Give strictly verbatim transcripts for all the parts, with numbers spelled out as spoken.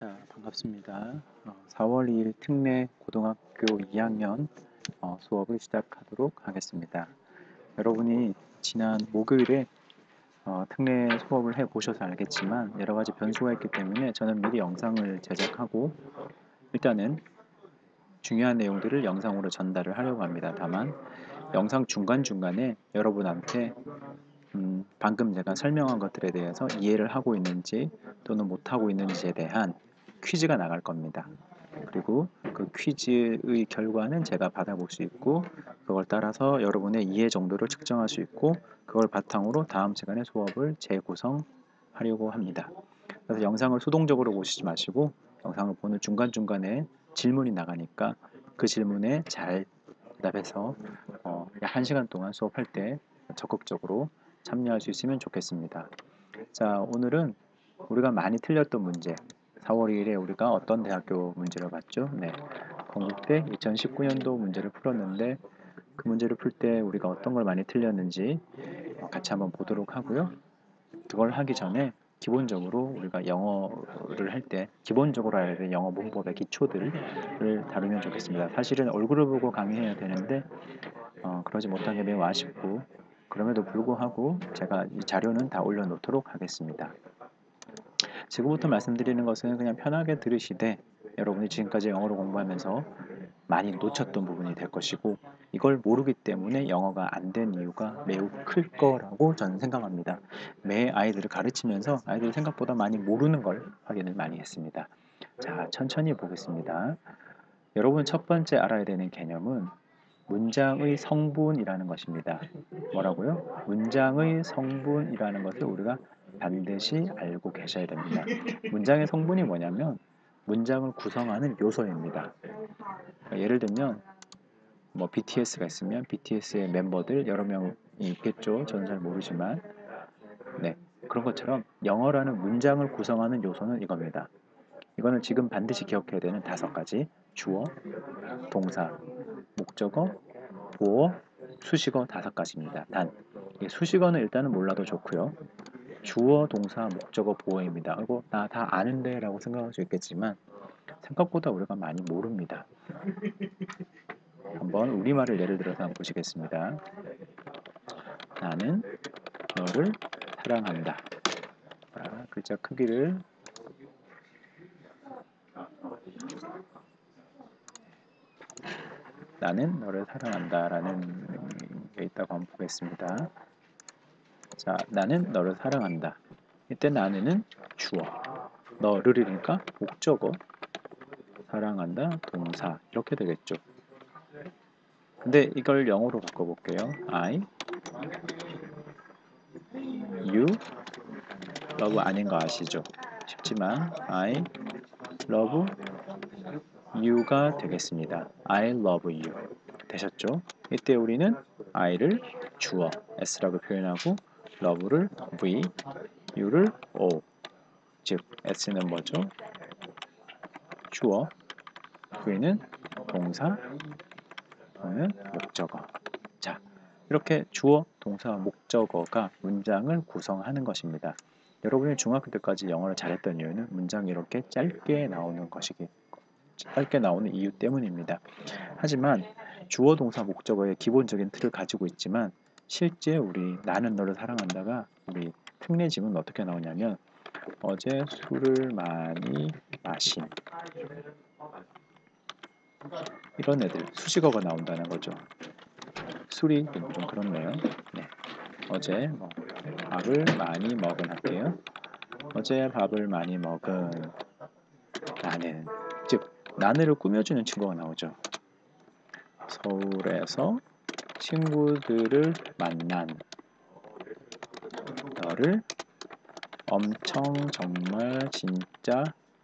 자, 반갑습니다. 어, 사월 이일 특례 고등학교 이 학년 어, 수업을 시작하도록 하겠습니다. 여러분이 지난 목요일에 어, 특례 수업을 해보셔서 알겠지만 여러 가지 변수가 있기 때문에 저는 미리 영상을 제작하고 일단은 중요한 내용들을 영상으로 전달을 하려고 합니다. 다만 영상 중간중간에 여러분한테 음, 방금 제가 설명한 것들에 대해서 이해를 하고 있는지 또는 못하고 있는지에 대한 퀴즈가 나갈 겁니다. 그리고 그 퀴즈의 결과는 제가 받아볼 수 있고 그걸 따라서 여러분의 이해 정도를 측정할 수 있고 그걸 바탕으로 다음 시간에 수업을 재구성하려고 합니다. 그래서 영상을 수동적으로 보시지 마시고 영상을 보는 중간중간에 질문이 나가니까 그 질문에 잘 대답해서 어, 약 한 시간 동안 수업할 때 적극적으로 참여할 수 있으면 좋겠습니다. 자, 오늘은 우리가 많이 틀렸던 문제, 사월 이일에 우리가 어떤 대학교 문제를 봤죠? 네, 건국대 이천십구 년도 문제를 풀었는데 그 문제를 풀 때 우리가 어떤 걸 많이 틀렸는지 같이 한번 보도록 하고요. 그걸 하기 전에 기본적으로 우리가 영어를 할 때 기본적으로 알아야 될 영어 문법의 기초들을 다루면 좋겠습니다. 사실은 얼굴을 보고 강의해야 되는데 어, 그러지 못한 게 매우 아쉽고 그럼에도 불구하고 제가 이 자료는 다 올려놓도록 하겠습니다. 지금부터 말씀드리는 것은 그냥 편하게 들으시되 여러분이 지금까지 영어를 공부하면서 많이 놓쳤던 부분이 될 것이고 이걸 모르기 때문에 영어가 안 된 이유가 매우 클 거라고 저는 생각합니다. 매 아이들을 가르치면서 아이들이 생각보다 많이 모르는 걸 확인을 많이 했습니다. 자, 천천히 보겠습니다. 여러분 첫 번째 알아야 되는 개념은 문장의 성분이라는 것입니다. 뭐라고요? 문장의 성분이라는 것을 우리가 반드시 알고 계셔야 됩니다. 문장의 성분이 뭐냐면 문장을 구성하는 요소입니다. 그러니까 예를 들면 뭐 비티에스가 있으면 비티에스의 멤버들 여러 명이 있겠죠. 저는 잘 모르지만 네, 그런 것처럼 영어라는 문장을 구성하는 요소는 이겁니다. 이거는 지금 반드시 기억해야 되는 다섯 가지 주어, 동사, 목적어, 보어, 수식어 다섯 가지입니다. 단 수식어는 일단은 몰라도 좋고요. 주어, 동사, 목적어, 보어입니다. 이거 나 다 아는데 라고 생각할 수 있겠지만 생각보다 우리가 많이 모릅니다. 한번 우리말을 예를 들어서 한번 보시겠습니다. 나는 너를 사랑한다. 자, 글자 크기를 나는 너를 사랑한다 라는 게 있다고 한번 보겠습니다. 자, 나는 너를 사랑한다. 이때 나는은 주어, 너를이니까 목적어, 사랑한다, 동사 이렇게 되겠죠. 근데 이걸 영어로 바꿔볼게요. I, you, love 아닌 거 아시죠? 쉽지만 I love you가 되겠습니다. I love you 되셨죠? 이때 우리는 I를 주어 S라고 표현하고 love를 V, you를 O 즉 S는 뭐죠? 주어, V는 동사, O는 목적어. 자, 이렇게 주어, 동사, 목적어가 문장을 구성하는 것입니다. 여러분이 중학교 때까지 영어를 잘했던 이유는 문장이 이렇게 짧게 나오는 것이기 짧게 나오는 이유 때문입니다. 하지만 주어, 동사, 목적어의 기본적인 틀을 가지고 있지만 실제 우리 나는 너를 사랑한다가 우리 특례지문은 어떻게 나오냐면 어제 술을 많이 마신 이런 애들 수식어가 나온다는 거죠. 술이 좀 그렇네요. 네. 어제 뭐 밥을 많이 먹은 할게요. 어제 밥을 많이 먹은 나는 즉 나는을 꾸며주는 친구가 나오죠. 서울에서 친구들을 만난 너를 엄청 정말 진짜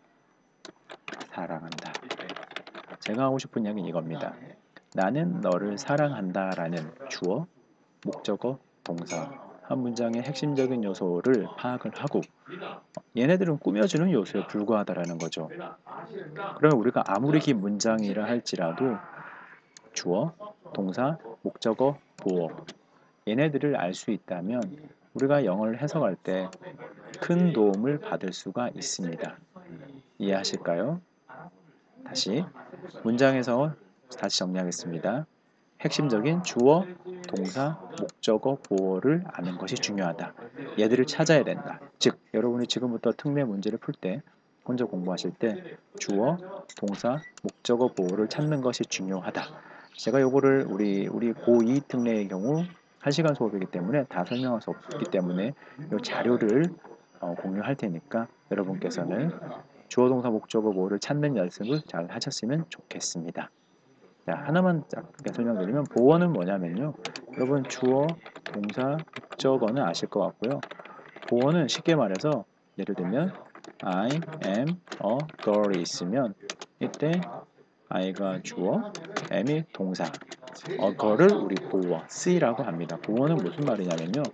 사랑한다. 제가 하고 싶은 이야기는 이겁니다. 나는 너를 사랑한다 라는 주어, 목적어, 동사 한 문장의 핵심적인 요소를 파악을 하고 얘네들은 꾸며주는 요소에 불과하다라는 거죠. 그러면 우리가 아무리 긴 문장이라 할지라도 주어, 동사, 목적어, 보어 얘네들을 알 수 있다면 우리가 영어를 해석할 때 큰 도움을 받을 수가 있습니다. 이해하실까요? 다시 문장에서 다시 정리하겠습니다. 핵심적인 주어, 동사, 목적어, 보어를 아는 것이 중요하다. 얘들을 찾아야 된다. 즉, 여러분이 지금부터 특례 문제를 풀 때, 혼자 공부하실 때 주어, 동사, 목적어, 보어를 찾는 것이 중요하다. 제가 요거를 우리 우리 고이 특례의 경우 한 시간 수업이기 때문에 다 설명할 수 없기 때문에 요 자료를 어, 공유할 테니까 여러분께서는 주어, 동사, 목적어, 보어를 찾는 연습을 잘 하셨으면 좋겠습니다. 자, 하나만 짧게 설명드리면 보어는 뭐냐면요. 여러분 주어, 동사, 목적어는 아실 것 같고요. 보어는 쉽게 말해서 예를 들면 I am a girl이 있으면 이때 I가 주어, am이 동사, a girl을 우리 보어, C라고 합니다. 보어는 무슨 말이냐면요.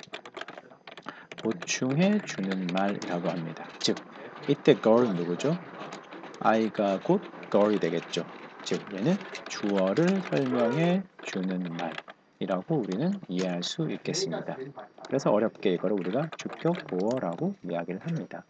보충해 주는 말이라고 합니다. 즉, 이때 girl은 누구죠? I가 곧 girl이 되겠죠. 즉 얘는 주어를 설명해 주는 말이라고 우리는 이해할 수 있겠습니다. 그래서 어렵게 이거를 우리가 주격 보어라고 이야기를 합니다.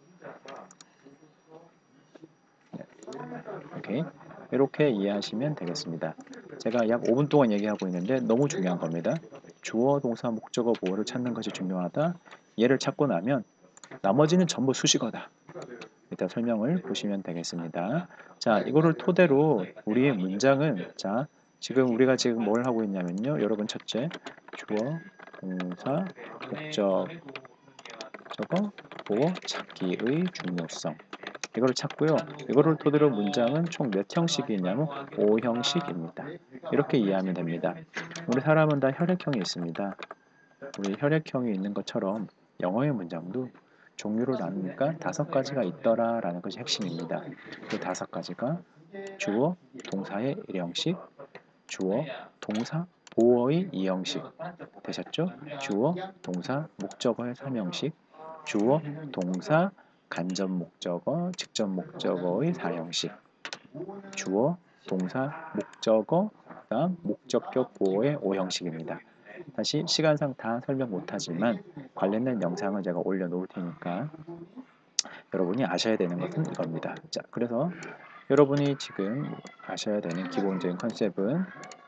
네. 오케이. 이렇게 이해하시면 되겠습니다. 제가 약 오 분 동안 얘기하고 있는데 너무 중요한 겁니다. 주어, 동사, 목적어, 보어를 찾는 것이 중요하다. 얘를 찾고 나면 나머지는 전부 수식어다. 일단 설명을 보시면 되겠습니다. 자, 이거를 토대로 우리의 문장은 자, 지금 우리가 지금 뭘 하고 있냐면요. 여러분 첫째, 주어, 동사, 목적, 저거, 보어, 찾기의 중요성. 이거를 찾고요. 이거를 토대로 문장은 총 몇 형식이 있냐면 오 형식입니다. 이렇게 이해하면 됩니다. 우리 사람은 다 혈액형이 있습니다. 우리 혈액형이 있는 것처럼 영어의 문장도 종류를 나누니까 다섯 가지가 있더라라는 것이 핵심입니다. 그 다섯 가지가 주어, 동사의 일 형식, 주어, 동사, 보어의 이 형식 되셨죠? 주어, 동사, 목적어의 삼 형식, 주어, 동사, 간접 목적어, 직접 목적어의 사 형식, 주어, 동사, 목적어, 그다음 목적격 보어의 오 형식입니다. 다시 시간상 다 설명 못하지만 관련된 영상을 제가 올려놓을 테니까 여러분이 아셔야 되는 것은 이겁니다. 자, 그래서 여러분이 지금 아셔야 되는 기본적인 컨셉은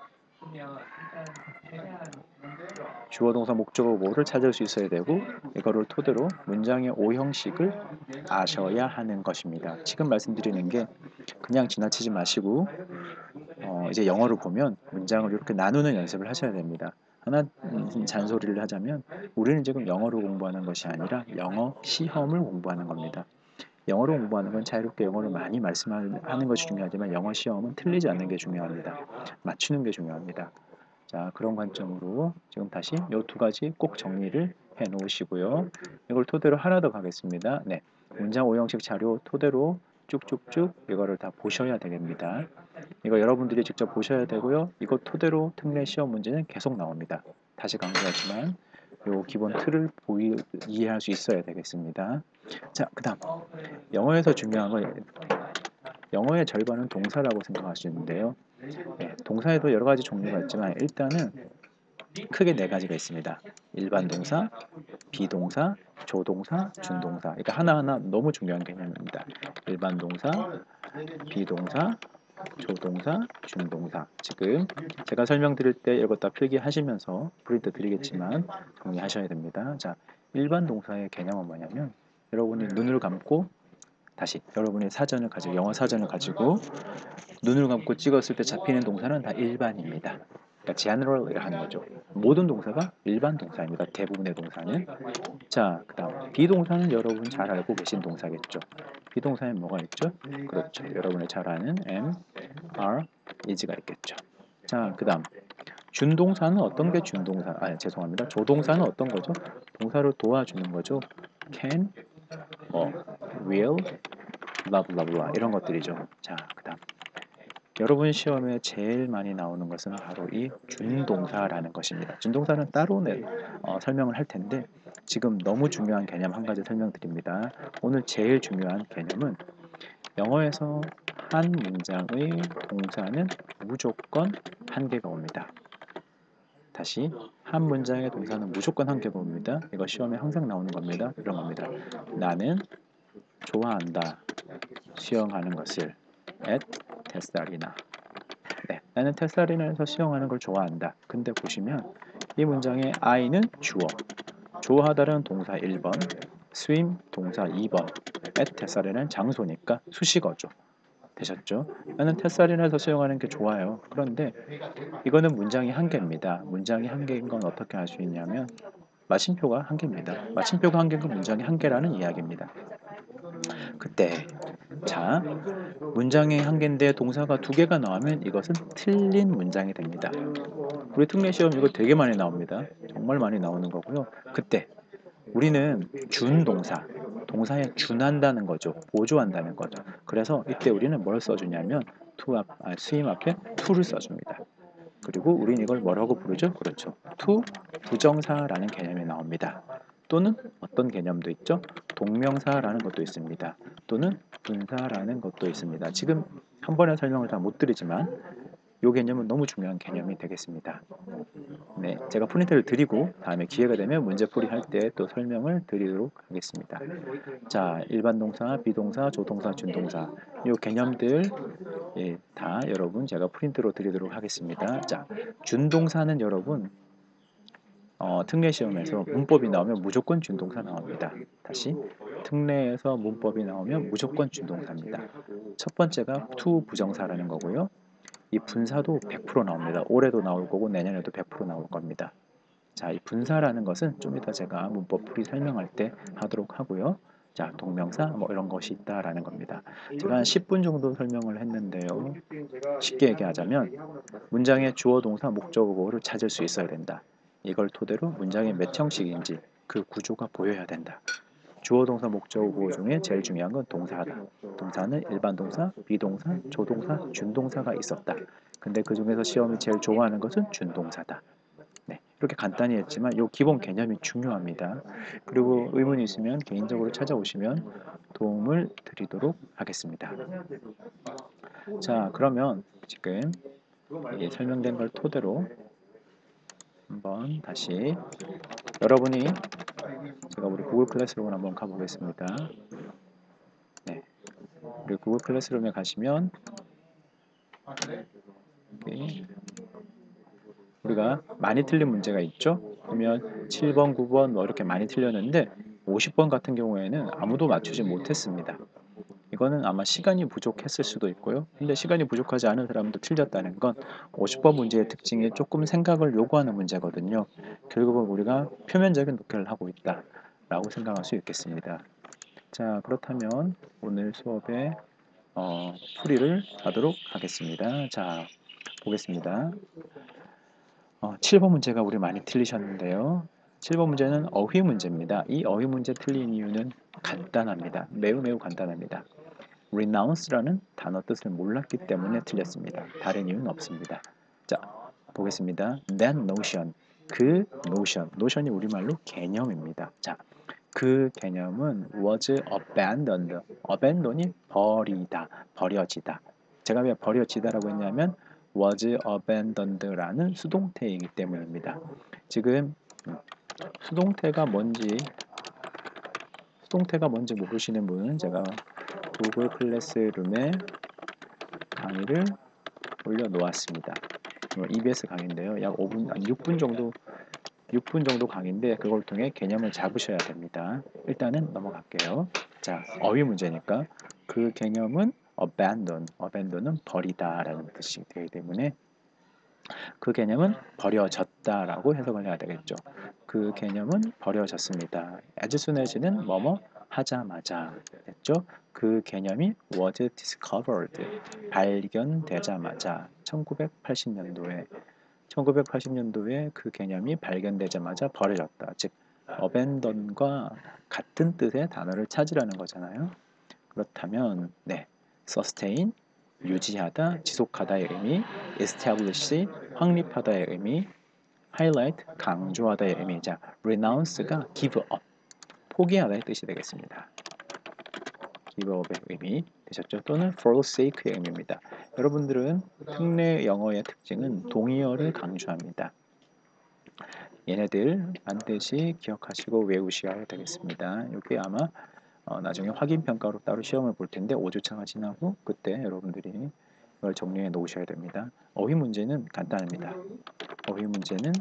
주어, 동사, 목적어, 보어를 찾을 수 있어야 되고 이거를 토대로 문장의 오 형식을 아셔야 하는 것입니다. 지금 말씀드리는 게 그냥 지나치지 마시고 어, 이제 영어를 보면 문장을 이렇게 나누는 연습을 하셔야 됩니다. 하나 음, 잔소리를 하자면 우리는 지금 영어를 공부하는 것이 아니라 영어 시험을 공부하는 겁니다. 영어로 공부하는 건 자유롭게 영어를 많이 말씀하는 것이 중요하지만 영어 시험은 틀리지 않는 게 중요합니다. 맞추는 게 중요합니다. 자, 그런 관점으로 지금 다시 이 두 가지 꼭 정리를 해 놓으시고요. 이걸 토대로 하나 더 가겠습니다. 네, 문장 오 형식 자료 토대로 쭉쭉쭉 이거를 다 보셔야 되겠습니다. 이거 여러분들이 직접 보셔야 되고요. 이거 토대로 특례 시험 문제는 계속 나옵니다. 다시 강조하지만 요 기본 틀을 보이, 이해할 수 있어야 되겠습니다. 자, 그 다음 영어에서 중요한 건 영어의 절반은 동사라고 생각할 수 있는데요. 네, 동사에도 여러 가지 종류가 있지만 일단은 크게 네 가지가 있습니다. 일반 동사, 비동사, 조동사, 준동사. 그러니까 하나하나 너무 중요한 개념입니다. 일반 동사, 비동사, 조동사, 준동사. 지금 제가 설명드릴 때 이것 다 필기하시면서 프린트 드리겠지만 정리하셔야 됩니다. 자, 일반 동사의 개념은 뭐냐면 여러분이 눈을 감고 다시 여러분의 사전을 가지고 영어 사전을 가지고 눈을 감고 찍었을 때 잡히는 동사는 다 일반입니다. 그러니까 general 하는 거죠. 모든 동사가 일반 동사입니다. 대부분의 동사는. 자, 그 다음 비동사는 여러분 잘 알고 계신 동사겠죠. 비동사에 뭐가 있죠? 그렇죠. 여러분이 잘 아는 am, are, is가 있겠죠. 자, 그 다음 준동사는 어떤 게 준동사? 아, 죄송합니다. 조동사는 어떤 거죠? 동사를 도와주는 거죠. can, 뭐, will, blah blah blah 이런 것들이죠. 자, 그 다음 여러분 시험에 제일 많이 나오는 것은 바로 이 준동사라는 것입니다. 준동사는 따로 내, 어, 설명을 할 텐데 지금 너무 중요한 개념 한 가지 설명드립니다. 오늘 제일 중요한 개념은 영어에서 한 문장의 동사는 무조건 한 개가 옵니다. 다시 한 문장의 동사는 무조건 한 개가 옵니다. 이거 시험에 항상 나오는 겁니다. 이런 겁니다. 나는 좋아한다. 수영하는 것을 at 테살리나. 네, 나는 테살리나에서 수영하는 걸 좋아한다. 근데 보시면 이 문장의 I는 주어, 좋아하다는 동사 일 번, swim 동사 이 번, at 테살리나는 장소니까 수식어죠. 되셨죠? 나는 테살리나에서 수영하는 게 좋아요. 그런데 이거는 문장이 한 개입니다. 문장이 한 개인 건 어떻게 알 수 있냐면 마침표가 한 개입니다. 마침표가 한 개고 문장이 한 개라는 이야기입니다. 그때 자, 문장이 한 개인데 동사가 두 개가 나오면 이것은 틀린 문장이 됩니다. 우리 특례 시험 이거 되게 많이 나옵니다. 정말 많이 나오는 거고요. 그때 우리는 준동사, 동사에 준한다는 거죠. 보조한다는 거죠. 그래서 이때 우리는 뭘 써주냐면 to 앞, 아, 스임 앞에 to를 써줍니다. 그리고 우린 이걸 뭐라고 부르죠? 그렇죠. to 부정사라는 개념이 나옵니다. 또는 어떤 개념도 있죠? 동명사라는 것도 있습니다. 또는 분사라는 것도 있습니다. 지금 한 번에 설명을 다 못 드리지만 이 개념은 너무 중요한 개념이 되겠습니다. 네, 제가 프린트를 드리고 다음에 기회가 되면 문제풀이 할 때 또 설명을 드리도록 하겠습니다. 자, 일반 동사, 비동사, 조동사, 준동사 이 개념들 예, 다 여러분 제가 프린트로 드리도록 하겠습니다. 자, 준동사는 여러분 어, 특례 시험에서 문법이 나오면 무조건 준동사 나옵니다. 다시 특례에서 문법이 나오면 무조건 준동사입니다. 첫 번째가 to 부정사라는 거고요. 이 분사도 백 퍼센트 나옵니다. 올해도 나올 거고 내년에도 백 퍼센트 나올 겁니다. 자, 이 분사라는 것은 좀 이따 제가 문법 풀이 설명할 때 하도록 하고요. 자, 동명사 뭐 이런 것이 있다라는 겁니다. 제가 한 십 분 정도 설명을 했는데요. 쉽게 얘기하자면 문장의 주어, 동사, 목적어를 찾을 수 있어야 된다. 이걸 토대로 문장이 몇 형식인지 그 구조가 보여야 된다. 주어, 동사, 목적어 중에 제일 중요한 건 동사다. 동사는 일반 동사, 비동사, 조동사, 준동사가 있었다. 근데 그 중에서 시험이 제일 좋아하는 것은 준동사다. 네, 이렇게 간단히 했지만 이 기본 개념이 중요합니다. 그리고 의문이 있으면 개인적으로 찾아오시면 도움을 드리도록 하겠습니다. 자, 그러면 지금 이 설명된 걸 토대로 한번 다시 여러분이 제가 우리 구글 클래스룸을 한번 가보겠습니다. 네, 우리 구글 클래스룸에 가시면 여기 우리가 많이 틀린 문제가 있죠. 보면 칠 번, 구 번 뭐 이렇게 많이 틀렸는데 오십 번 같은 경우에는 아무도 맞추지 못했습니다. 이거는 아마 시간이 부족했을 수도 있고요. 근데 시간이 부족하지 않은 사람도 틀렸다는 건 오십 번 문제의 특징이 조금 생각을 요구하는 문제거든요. 결국은 우리가 표면적인 독해를 하고 있다 라고 생각할 수 있겠습니다. 자, 그렇다면 오늘 수업의 어, 풀이를 하도록 하겠습니다. 자, 보겠습니다. 어, 칠 번 문제가 우리 많이 틀리셨는데요. 칠 번 문제는 어휘 문제입니다. 이 어휘 문제 틀린 이유는 간단합니다. 매우 매우 간단합니다. renounce라는 단어 뜻을 몰랐기 때문에 틀렸습니다. 다른 이유는 없습니다. 자, 보겠습니다. that notion, 그 notion, notion이 우리말로 개념입니다. 자, 그 개념은 was abandoned, abandon이 버리다, 버려지다. 제가 왜 버려지다라고 했냐면 was abandoned라는 수동태이기 때문입니다. 지금 수동태가 뭔지 수동태가 뭔지 모르시는 분은 제가 구글 클래스룸에 강의를 올려놓았습니다. 이비에스 강의인데요. 약 오 분, 아니 육 분 정도 육 분 정도 강의인데 그걸 통해 개념을 잡으셔야 됩니다. 일단은 넘어갈게요. 자, 어휘 문제니까 그 개념은 abandon, abandon은 버리다라는 뜻이 되기 때문에 그 개념은 버려졌다라고 해석을 해야 되겠죠. 그 개념은 버려졌습니다. as soon as는 뭐뭐 하자마자 됐죠. 그 개념이 was discovered, 발견되자마자 천구백팔십 년도에 천구백팔십 년도에 그 개념이 발견되자마자 버려졌다. 즉 abandon과 같은 뜻의 단어를 찾으라는 거잖아요. 그렇다면 네, sustain 유지하다, 지속하다의 의미, establish 확립하다의 의미, highlight 강조하다의 의미. 자, renounce가 give up 포기하다의 뜻이 되겠습니다. give up의 의미 되셨죠? 또는 forsake의 의미입니다. 여러분들은 특례 영어의 특징은 동의어를 강조합니다. 얘네들 반드시 기억하시고 외우셔야 되겠습니다. 이게 아마 어, 나중에 확인평가로 따로 시험을 볼 텐데 오 주차가 지나고 그때 여러분들이 이걸 정리해 놓으셔야 됩니다. 어휘 문제는 간단합니다. 어휘 문제는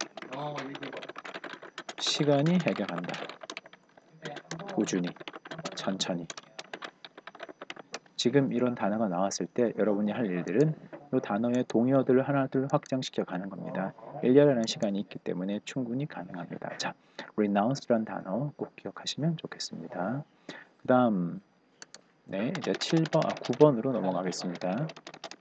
시간이 해결한다. 꾸준히, 천천히. 지금 이런 단어가 나왔을 때 여러분이 할 일들은 이 단어의 동의어들을 하나둘 확장시켜 가는 겁니다. 일 년이라는 시간이 있기 때문에 충분히 가능합니다. 자, renounce라는 단어 꼭 기억하시면 좋겠습니다. 그 다음 네, 이제 칠 번, 아, 구 번으로 넘어가겠습니다.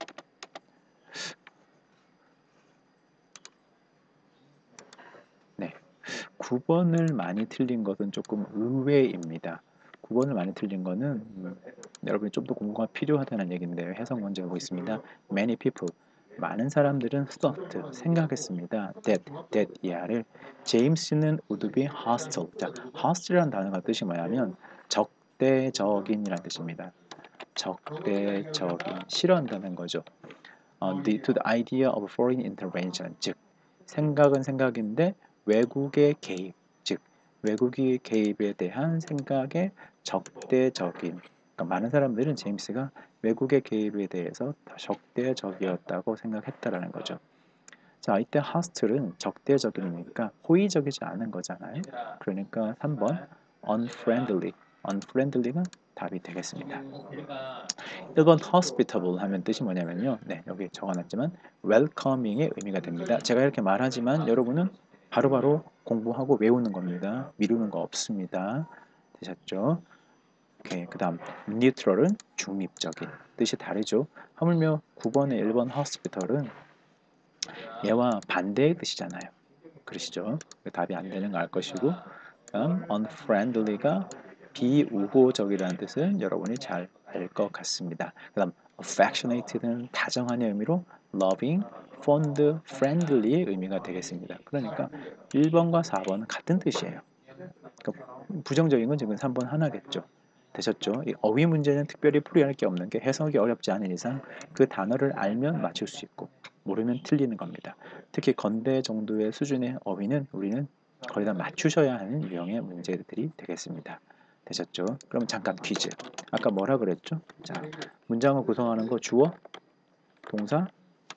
네, 구 번을 많이 틀린 것은 조금 의외입니다. 구 번을 많이 틀린 것은 음, 여러분이 좀 더 공부가 필요하다는 얘기인데요. 해석 먼저 하고 있습니다. Many people, 많은 사람들은 thought, 생각했습니다. That, that 이하를 제임스는 would be hostile. 자, hostile이라는 단어가 뜻이 뭐냐면 적대적인이라는 뜻입니다. 적대적인, 싫어한다는 거죠. 어, the, to the idea of foreign intervention, 즉 생각은 생각인데 외국의 개입, 즉 외국의 개입에 대한 생각에 적대적인. 그러니까 많은 사람들은 제임스가 외국의 개입에 대해서 적대적이었다고 생각했다라는 거죠. 자, 이때 hostle은 적대적이니까 호의적이지 않은 거잖아요. 그러니까 삼 번 unfriendly, unfriendly가 답이 되겠습니다. 일 번 hospitable 하면 뜻이 뭐냐면요. 네, 여기 적어놨지만 welcoming의 의미가 됩니다. 제가 이렇게 말하지만 여러분은 바로바로 공부하고 외우는 겁니다. 미루는 거 없습니다. 되셨죠? 오케이, 그 다음 neutral은 중립적인 뜻이 다르죠. 하물며 구 번의 일 번 hospital은 얘와 반대의 뜻이잖아요. 그러시죠? 답이 안 되는 거 알 것이고 다음 unfriendly가 비우호적이라는 뜻은 여러분이 잘 알 것 같습니다. 그 다음 affectionate는 다정한 의미로 loving, fond, friendly의 의미가 되겠습니다. 그러니까 일 번과 사 번은 같은 뜻이에요. 그러니까 부정적인 건 지금 삼 번 하나겠죠. 되셨죠? 이 어휘 문제는 특별히 풀이할 게 없는 게 해석이 어렵지 않은 이상 그 단어를 알면 맞출 수 있고 모르면 틀리는 겁니다. 특히 건대 정도의 수준의 어휘는 우리는 거의 다 맞추셔야 하는 유형의 문제들이 되겠습니다. 되셨죠? 그럼 잠깐 퀴즈. 아까 뭐라 그랬죠? 자, 문장을 구성하는 거 주어, 동사,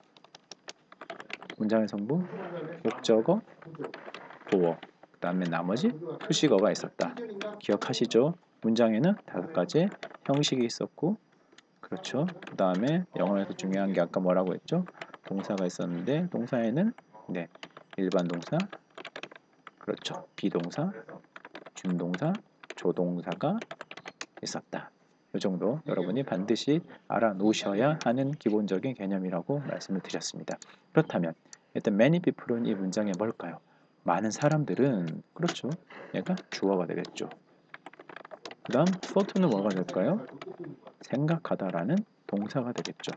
문장의 성분, 목적어, 보어. 그 다음에 나머지 수식어가 있었다. 기억하시죠? 문장에는 다섯 가지 형식이 있었고, 그렇죠? 그 다음에 영어에서 중요한 게 아까 뭐라고 했죠? 동사가 있었는데 동사에는 네, 일반 동사, 그렇죠? 비동사, 준동사, 조동사가 있었다. 이 정도 여러분이 반드시 알아놓으셔야 하는 기본적인 개념이라고 말씀을 드렸습니다. 그렇다면 일단 many people은 이 문장에 뭘까요? 많은 사람들은 그렇죠. 얘가 주어가 되겠죠. 그 다음 thought는 뭐가 될까요? 생각하다라는 동사가 되겠죠.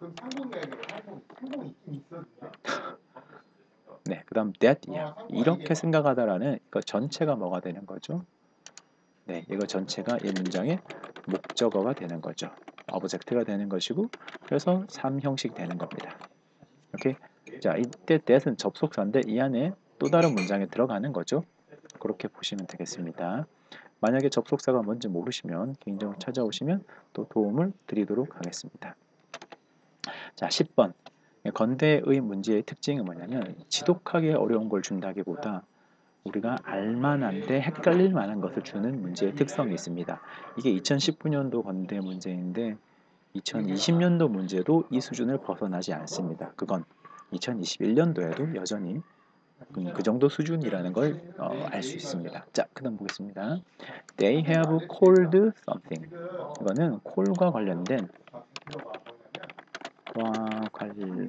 네, 그 다음 that, yeah. 이렇게 생각하다라는 이거 전체가 뭐가 되는 거죠? 네, 이거 전체가 이 문장의 목적어가 되는 거죠. object가 되는 것이고 그래서 삼 형식 되는 겁니다. 오케이? 자, 이때 that은 접속사인데 이 안에 또 다른 문장에 들어가는 거죠. 그렇게 보시면 되겠습니다. 만약에 접속사가 뭔지 모르시면 개인적으로 찾아오시면 또 도움을 드리도록 하겠습니다. 자, 십 번. 건대의 문제의 특징이 뭐냐면 지독하게 어려운 걸 준다기보다 우리가 알만한데 헷갈릴 만한 것을 주는 문제의 특성이 있습니다. 이게 이천십구 년도 건대 문제인데 이천이십 년도 문제도 이 수준을 벗어나지 않습니다. 그건 이천이십일 년도에도 여전히 그 정도 수준이라는 걸 알 수 있습니다. 자, 그 다음 보겠습니다. They have called something. 이거는 call과 관련된 과 관,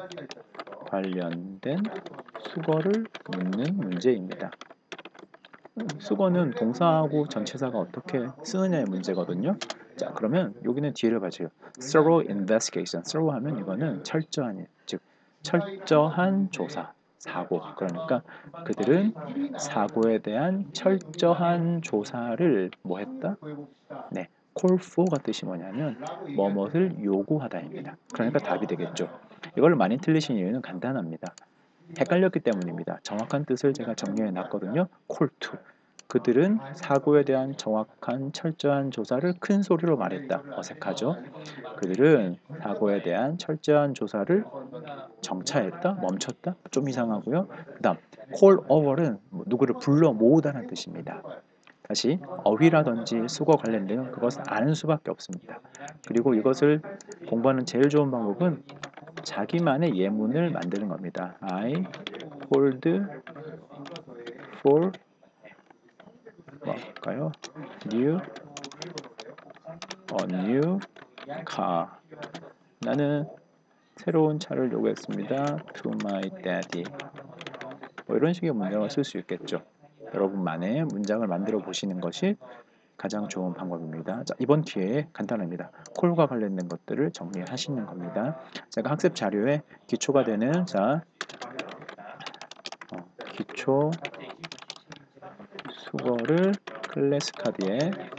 관련된 수거를 묻는 문제입니다. 수거는 동사하고 전치사가 어떻게 쓰느냐의 문제거든요. 자, 그러면 여기는 뒤를 봐줘요. thorough investigation. thorough 하면 이거는 철저한, 즉 철저한 조사, 사고. 그러니까 그들은 사고에 대한 철저한 조사를 뭐 했다? 네, call for가 뜻이 뭐냐면 뭐뭇을 요구하다입니다. 그러니까 답이 되겠죠. 이걸 많이 틀리신 이유는 간단합니다. 헷갈렸기 때문입니다. 정확한 뜻을 제가 정리해 놨거든요. call to. 그들은 사고에 대한 정확한 철저한 조사를 큰 소리로 말했다. 어색하죠? 그들은 사고에 대한 철저한 조사를 정차했다, 멈췄다, 좀 이상하고요. 그 다음 call over는 누구를 불러 모으다는 뜻입니다. 다시 어휘라든지 수거 관련된 그것은 아는 수밖에 없습니다. 그리고 이것을 공부하는 제일 좋은 방법은 자기만의 예문을 만드는 겁니다. I called for 뭘까요? new a new car. 나는 새로운 차를 요구했습니다. to my daddy. 뭐 이런 식의 문장을 쓸 수 있겠죠. 여러분만의 문장을 만들어 보시는 것이 가장 좋은 방법입니다. 자, 이번 기회에 간단합니다. 콜과 관련된 것들을 정리하시는 겁니다. 제가 학습 자료에 기초가 되는 자 어, 기초 수거를 클래스 카드에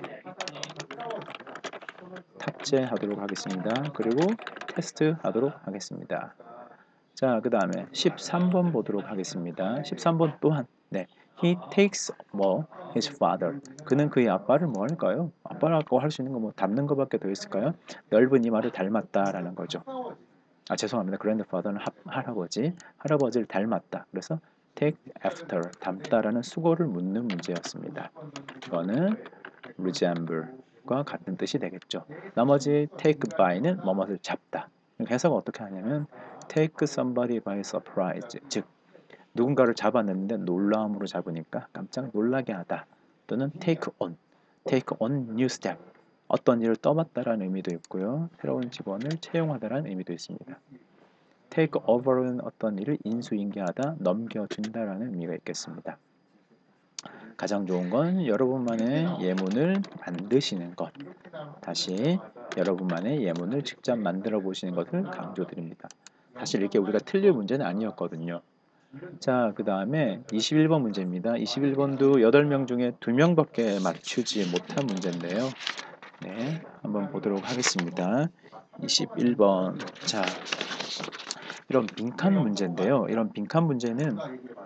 탑재하도록 하겠습니다. 그리고 테스트 하도록 하겠습니다. 자, 그 다음에 십삼 번 보도록 하겠습니다. 십삼 번 또한 네, He takes 뭐 his father. 그는 그의 아빠를 뭐 할까요? 아빠라고 할 수 있는 거 뭐 닮는 거밖에 더 있을까요? 넓은 이마를 닮았다라는 거죠. 아, 죄송합니다. grandfather는 하, 할아버지. 할아버지를 닮았다. 그래서 take after, 닮다라는 수거를 묻는 문제였습니다. 이거는 resemble과 같은 뜻이 되겠죠. 나머지 take by는 뭐뭇을 잡다. 해석은 어떻게 하냐면 take somebody by surprise, 즉 누군가를 잡았는데 놀라움으로 잡으니까 깜짝 놀라게 하다. 또는 take on, take on new step, 어떤 일을 떠맡다라는 의미도 있고요. 새로운 직원을 채용하다라는 의미도 있습니다. take over는 어떤 일을 인수인계하다, 넘겨준다라는 의미가 있겠습니다. 가장 좋은 건 여러분만의 예문을 만드시는 것. 다시 여러분만의 예문을 직접 만들어 보시는 것을 강조드립니다. 사실 이렇게 우리가 틀릴 문제는 아니었거든요. 자, 그 다음에 이십일 번 문제입니다. 이십일 번도 여덟 명 중에 두 명밖에 맞추지 못한 문제인데요. 네, 한번 보도록 하겠습니다. 이십일 번. 자, 이런 빈칸 문제인데요. 이런 빈칸 문제는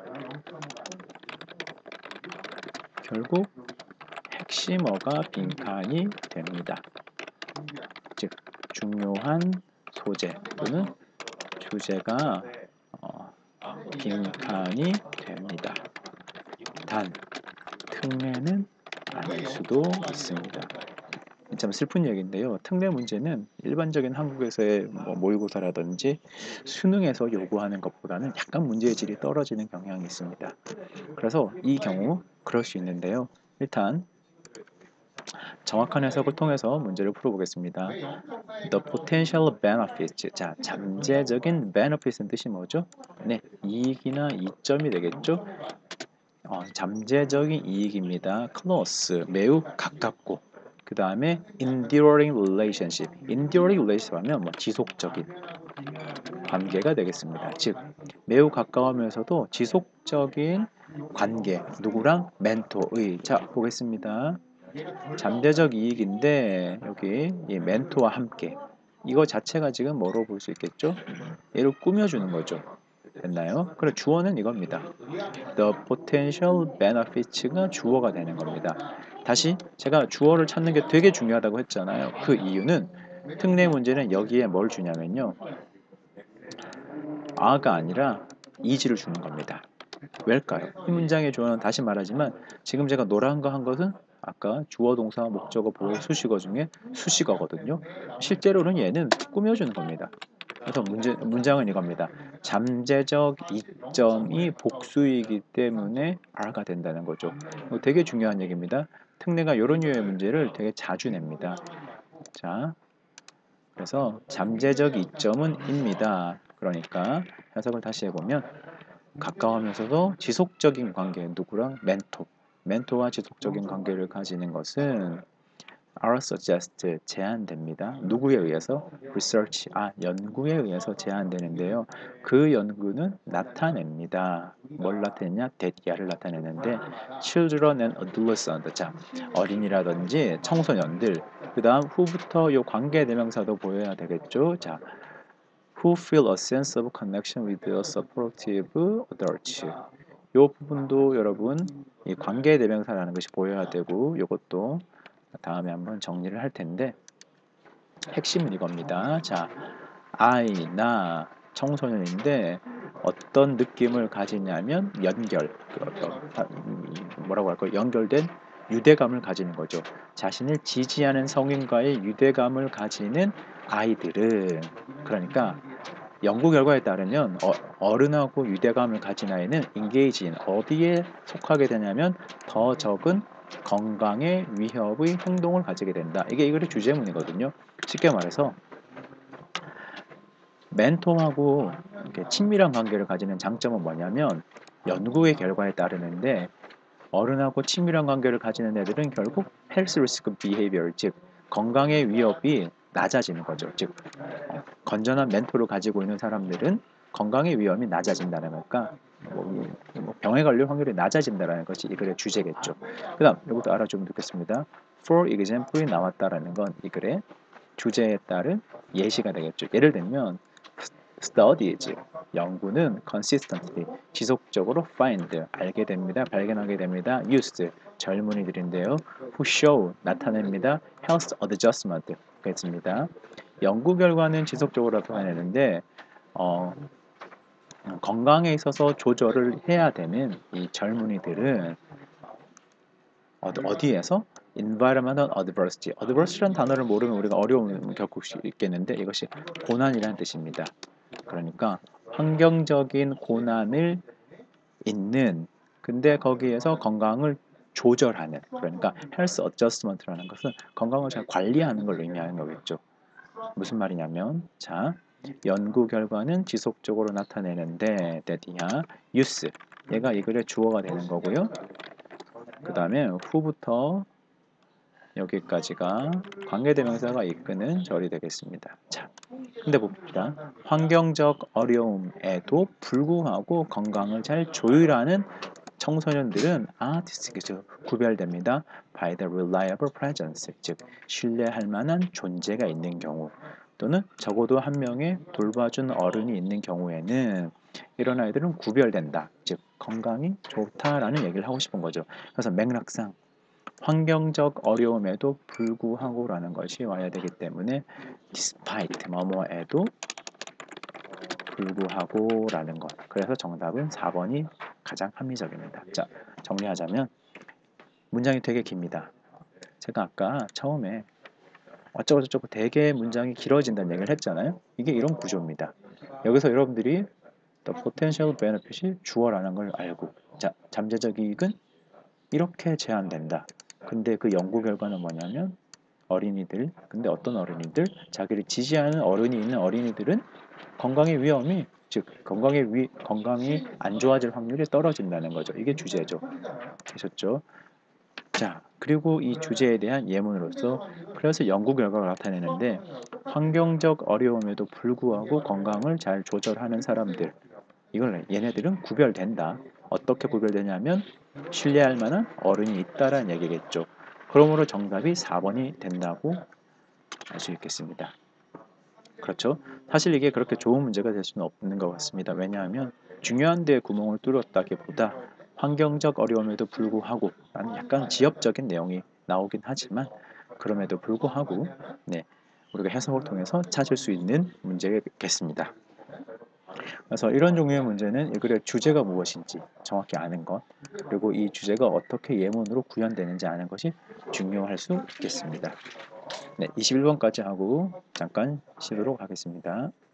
결국 핵심어가 빈칸이 됩니다. 즉, 중요한 소재 또는 주제가 어, 빈칸이 됩니다. 단, 특례는 아닐 수도 있습니다. 참 슬픈 얘기인데요. 특례 문제는 일반적인 한국에서의 뭐 모의고사라든지 수능에서 요구하는 것보다는 약간 문제의 질이 떨어지는 경향이 있습니다. 그래서 이 경우 그럴 수 있는데요. 일단 정확한 해석을 통해서 문제를 풀어보겠습니다. The potential benefits. 자, 잠재적인 benefits는 뜻이 뭐죠? 네, 이익이나 이점이 되겠죠? 어, 잠재적인 이익입니다. close, 매우 가깝고. 그 다음에 enduring relationship. enduring relationship 하면 뭐 지속적인 관계가 되겠습니다. 즉, 매우 가까우면서도 지속적인 관계. 누구랑? 멘토의. 자, 보겠습니다. 잠재적 이익인데 여기 이 멘토와 함께 이거 자체가 지금 뭐로 볼 수 있겠죠? 얘를 꾸며주는 거죠. 됐나요? 그래 주어는 이겁니다. The potential benefits가 주어가 되는 겁니다. 다시 제가 주어를 찾는 게 되게 중요하다고 했잖아요. 그 이유는 특례 문제는 여기에 뭘 주냐면요. a가 아니라 is를 주는 겁니다. 왜일까요? 이 문장의 주어는 다시 말하지만 지금 제가 노란 거 한 것은 아까 주어, 동사, 목적어, 보호, 수식어 중에 수식어거든요. 실제로는 얘는 꾸며주는 겁니다. 그래서 문제, 문장은 이겁니다. 잠재적 이점이 복수이기 때문에 R가 된다는 거죠. 이거 되게 중요한 얘기입니다. 특례가 이런 류의 문제를 되게 자주 냅니다. 자, 그래서 잠재적 이점은 입니다. 그러니까 해석을 다시 해보면 가까우면서도 지속적인 관계, 누구랑? 멘토. 멘토와 지속적인 관계를 가지는 것은 are suggest, 제한됩니다. 누구에 의해서? research, 아, 연구에 의해서 제한되는데요. 그 연구는 나타냅니다. 뭘 나타내냐? 대야를 나타내는데 children and adolescent, 자, 어린이라든지 청소년들, 그 다음 who부터 요 관계 대명사도 보여야 되겠죠. 자, who feel a sense of connection with their supportive adults. 부분도 여러분 이 관계대명사라는 것이 보여야 되고 이것도 다음에 한번 정리를 할 텐데 핵심은 이겁니다. 자, I, 나 청소년인데 어떤 느낌을 가지냐면 연결, 그 어떤 뭐라고 할까요? 연결된 유대감을 가지는 거죠. 자신을 지지하는 성인과의 유대감을 가지는 아이들은 그러니까 연구 결과에 따르면 어, 른하고 유대감을 가진 아이는 인게이지인 어디에 속하게 되냐면 더 적은 건강의 위협의 행동을 가지게 된다. 이게 이 글의 주제문이거든요. 쉽게 말해서 멘토하고 이렇게 친밀한 관계를 가지는 장점은 뭐냐면 연구의 결과에 따르는데 어른하고 친밀한 관계를 가지는 애들은 결국 헬스 리스크 비헤이비어 즉 건강의 위협이 낮아지는 거죠. 즉 어, 건전한 멘토를 가지고 있는 사람들은 건강의 위험이 낮아진다는 걸까? 뭐, 뭐 병에 걸릴 확률이 낮아진다는 것이 이 글의 주제겠죠. 그 다음 이것도 알아주면 좋겠습니다. For example이 나왔다라는 건 이 글의 주제에 따른 예시가 되겠죠. 예를 들면 study 즉 연구는 consistently 지속적으로 find 알게 됩니다. 발견하게 됩니다. use 젊은이들인데요. who show 나타냅니다. health adjustment 그랬습니다. 연구 결과는 지속적으로 나타내는데 어, 건강에 있어서 조절을 해야 되는 이 젊은이들은 어디에서? environmental adversity. adversity라는 단어를 모르면 우리가 어려움을 겪을 수 있겠는데 이것이 고난이라는 뜻입니다. 그러니까 환경적인 고난을 있는 근데 거기에서 건강을 조절하는 그러니까 헬스 어저스먼트라는 것은 건강을 잘 관리하는 걸 의미하는 거겠죠. 무슨 말이냐면 자 연구 결과는 지속적으로 나타내는데 데디야 use 얘가 이 글의 주어가 되는 거고요. 그 다음에 후부터 여기까지가 관계대명사가 이끄는 절이 되겠습니다. 자, 근데 봅시다. 환경적 어려움에도 불구하고 건강을 잘 조율하는 청소년들은 아티스트에서 구별됩니다. by the reliable presence, 즉 신뢰할 만한 존재가 있는 경우 또는 적어도 한 명의 돌봐준 어른이 있는 경우에는 이런 아이들은 구별된다. 즉 건강이 좋다라는 얘기를 하고 싶은 거죠. 그래서 맥락상 환경적 어려움에도 불구하고 라는 것이 와야 되기 때문에 despite 뭐뭐에도 불구하고 라는 것. 그래서 정답은 사 번이 가장 합리적입니다. 자, 정리하자면 문장이 되게 깁니다. 제가 아까 처음에 어쩌고저쩌고 되게 문장이 길어진다는 얘기를 했잖아요. 이게 이런 구조입니다. 여기서 여러분들이 the potential benefit이 주어라는 걸 알고 자, 잠재적 이익은 이렇게 제한된다. 근데 그 연구 결과는 뭐냐면 어린이들, 근데 어떤 어린이들? 자기를 지지하는 어른이 있는 어린이들은 건강의 위험이, 즉 건강의 위, 건강이 안 좋아질 확률이 떨어진다는 거죠. 이게 주제죠. 되셨죠? 자, 그리고 이 주제에 대한 예문으로서 그래서 연구 결과가 나타내는데 환경적 어려움에도 불구하고 건강을 잘 조절하는 사람들 이걸 얘네들은 구별된다. 어떻게 구별되냐면 신뢰할 만한 어른이 있다라는 얘기겠죠. 그러므로 정답이 사 번이 된다고 알 수 있겠습니다. 그렇죠? 사실 이게 그렇게 좋은 문제가 될 수는 없는 것 같습니다. 왜냐하면 중요한 데에 구멍을 뚫었다기보다 환경적 어려움에도 불구하고 라는 약간 지엽적인 내용이 나오긴 하지만 그럼에도 불구하고 네, 우리가 해석을 통해서 찾을 수 있는 문제겠습니다. 그래서 이런 종류의 문제는 이 글의 주제가 무엇인지 정확히 아는 것 그리고 이 주제가 어떻게 예문으로 구현되는지 아는 것이 중요할 수 있겠습니다. 네, 이십일 번까지 하고 잠깐 쉬도록 하겠습니다.